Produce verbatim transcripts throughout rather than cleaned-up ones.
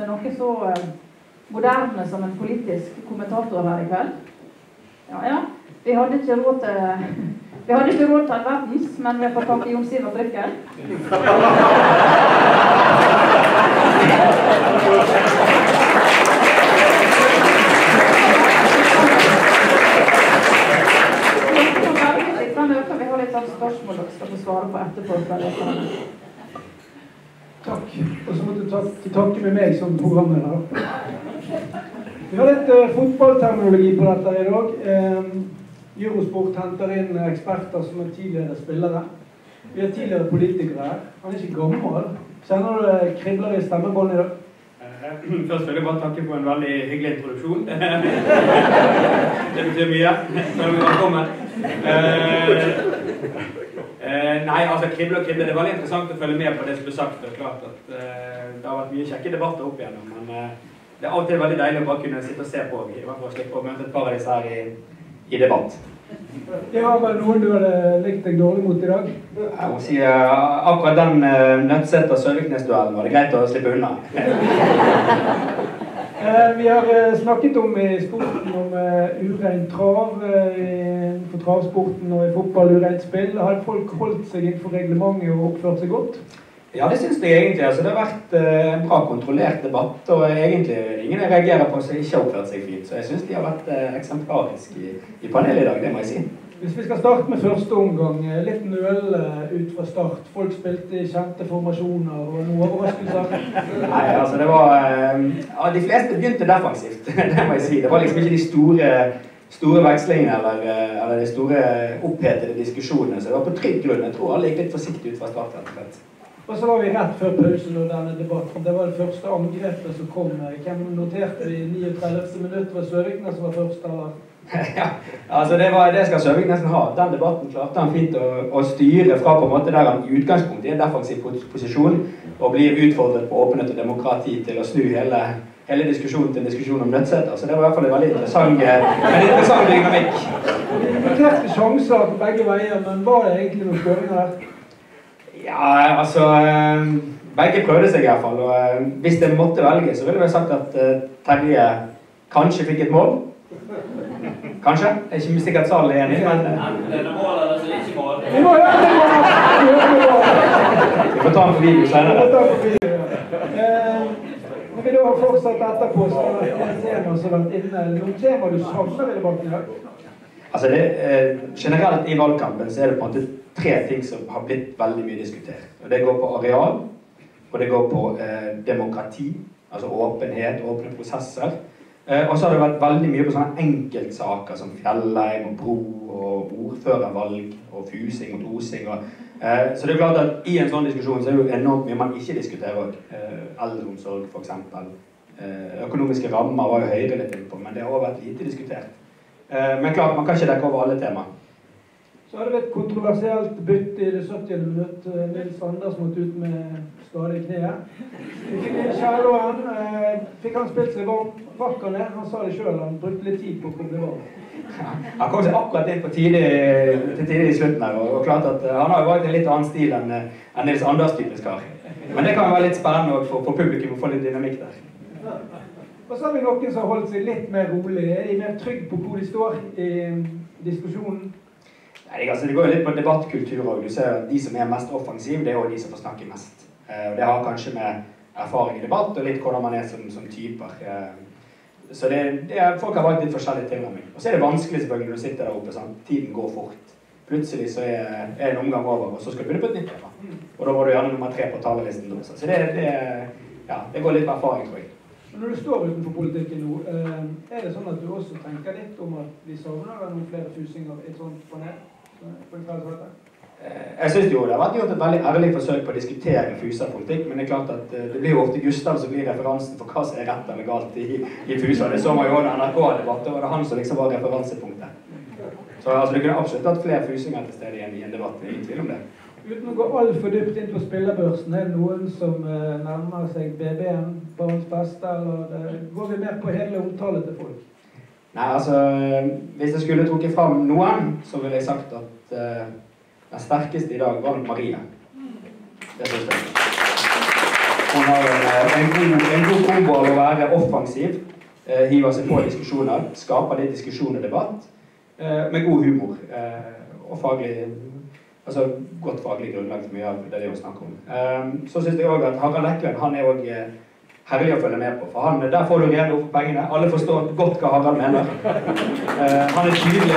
med noe så uh, moderne som en politisk kommentator her i kveld. Ja, ja. Vi hadde ikke råd til, vi hadde ikke råd til en verdens, men vi har fått takke Jon Sivert Rykker. Vi har litt av spørsmål dere skal få svare på etterpå. Takk. Og så måtte du takke med meg som programleder. Vi har litt uh, fotballterminologi på dette i dag. Um, Eurosport henter inn eksperter som er tidligere spillere. Vi er tidligere politikere her. Han er ikke gammel. Kjenner du det kribler i stemmebånd i dag? Først vil jeg bare takke for en veldig hyggelig introduksjon. Det betyr mye. Velkommen. Uh, uh, nei, altså kribler og kribler. Det er veldig interessant å følge med på det som ble sagt. Det er klart at uh, det har vært mye kjekke debatter opp igjennom, men uh, det er alltid veldig deilig å bare kunne sitte og se på. I hvert fall slippe å møte et par av disse her i, i debatt. Ja, var det noen du hadde likt deg dårlig mot i dag? Jeg må si uh, akkurat den uh, Nødtvedt- og Søviknes-duellen var det greit å slippe unna. uh, vi har uh, snakket om i sporten om uh, urein trav, uh, for travsporten og i fotball ureint spill. Har folk holdt seg innenfor reglementet og oppført seg godt? Ja, det synes jeg egentlig. Altså, det har vært uh, en bra kontrollert debatt, og egentlig ingen reagerer på som ikke har oppført seg fint. Så jeg synes de har vært uh, eksemplariske i, i panelet i dag, det må jeg si. Hvis vi skal starte med første omgang, litt nøl ut fra start. Folk spilte i kjente formasjoner og noe overraskelser. Nei, altså det var... Uh, ja, de fleste begynte defensivt, det må jeg si. Det var liksom ikke de store, store vekslingene eller, eller de store opphetede diskusjonene. Så det var på trygg grunn. Jeg tror alle gikk litt forsiktig ut fra start, rett og slett. Og så var vi rett før pausen og denne debatten. Det var det første angrepet som kom. Hvem noterte i niogtredivte minutt var Søviknes som var først, eller? Ja, altså det, var, det skal Søviknesen ha. Den debatten klarte han fint å, å styre fra på en måte der han i utgangspunktet i en defensiv posisjon og blir utfordret på åpenhet og demokrati til å snu hele, hele diskusjonen til en diskusjon om Nødtvedt. Så det var i hvert fall en veldig interessant, en interessant dynamikk. Vi noterte sjanser på begge veier, men var det egentlig noen skåringer der? Ja, altså, begge prøvde seg i hvert fall, og hvis det måtte velge, så ville jeg sagt at Terje kanskje fikk et mål. Kanskje? Jeg er ikke sikkert salen er enig, men... Enten er det mål, eller så er det ikke mål. Vi må gjøre det! Vi får ta den for video senere. Når vi da har fortsatt etterpå, så har det vært en tema som har vært inne. Noen tema du savner i debatten i dag? Altså, det, generelt i valgkampen så er det på en måte tre ting som har blitt veldig mye diskutert. Og det går på areal, og det går på eh, demokrati, altså åpenhet, åpne prosesser. Eh, og så har det vært veldig mye på sånne enkeltsaker som Fjellheim og Bro og ordførervalg og fusing og osing. Og, eh, så det er klart at i en sånn diskusjon så er det jo enormt mye man ikke diskuterer. Eh, eldreomsorg for eksempel. Eh, økonomiske rammer var jo høyere litt innpå, men det har også vært lite diskutert. Eh, men klart, man kan ikke dekke over alle temaer. Så har det vært kontroversielt bytte i det syttiende minutt. Nils Anders måtte ut med skade i kneet. Vi fikk inn Kjærlåen. Eh, fikk han spilt seg varm? Rakk han ned? Han sa det selv, han brukte litt tid på å komme varm. Ja, han kom seg akkurat inn på tidlig, til tidlig i slutten her, og, og klart at uh, han har jo valgt en litt annen stil enn, uh, enn Nils Anders typisk har. Men det kan være litt spennende for, for publikum å få litt dynamikk der. Ja. Og så har vi noen som har holdt seg litt mer rolig. Er de mer trygg på hvor de står i diskusjonen? Nei, altså det går jo litt på debattkultur, og du ser at de som er mest offensive, det er jo de som får snakke mest. Uh, og det har kanskje med erfaring i debatt, og litt hvordan man er som, som typer. Uh, så det, det er, folk har valgt litt forskjellige tilnærming. Og så er det vanskelig selvfølgelig når du sitter der oppe, sant? Tiden går fort. Plutselig så er, er en omgang over, og så skal du begynne på et nytt tema. Og da må du gjerne nummer tre på talerlisten. Så det, det, ja, det går litt på erfaring, tror jeg. Når du står utenfor politikken nå, uh, er det sånn at du også tenker litt om at vi savner noen flere fusinger i et sånt panel? Jeg synes jo det har vært gjort et veldig ærlig forsøk på å diskutere fusa-politikk, men det er klart at det blir jo ofte Gustav som blir referansen for hva som er rett eller galt i, i fusa. Det så man jo under N R K-debatt, og det var han som liksom var referansepunktet. Så altså, det kunne absolutt hatt flere fusinger til stede igjen i en debatt, ingen tvil om det. Uten å gå alt for dypt inn på spillerbørsen, er det noen som uh, nærmer seg B B-en, barns beste, eller det, går vi mer på hele omtale til folk? Nei, altså, hvis jeg skulle trukket frem noen, så ville jeg sagt at uh, den sterkeste i dag var Maria. Det synes jeg. Hun har en, en, god, en god kombo av å være offensiv, eh, hiver seg på diskusjoner, skaper litt diskusjon og debatt, eh, med god humor, eh, og faglig, altså godt faglig grunnlag for mye av det vi har snakket om. Eh, så synes jeg også at Harald Eklund, han er også eh, herlig å følge med på, for han, der får du rede opp pengene. Alle forstår godt hva Harald mener. Eh, han er tydelig.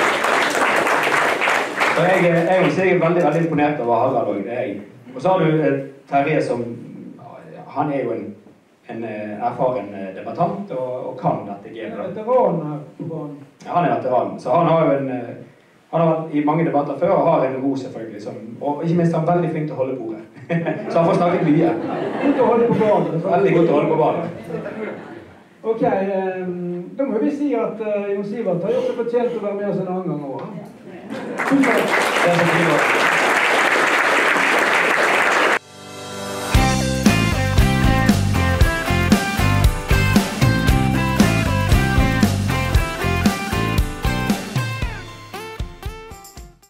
Så jeg, jeg må si jeg er veldig, veldig imponert over Harald også, det er jeg. Og så har du eh, Terje som, han er jo en, en erfaren debattant og, og kan dette gamet. Han er veteran her på banen. Ja, han er veteran, så han har jo en, han har vært i mange debatter før og har en ro selvfølgelig, som, og ikke minst han er veldig flink til å holde bordet. Så han får snakket mye. Godt å holde på banen. Veldig godt å holde på banen. Ok, um, da må vi si at uh, Jon Sivert har gjort det fortjent å være med oss en annen gang også. Tusen takk. Det er så fint.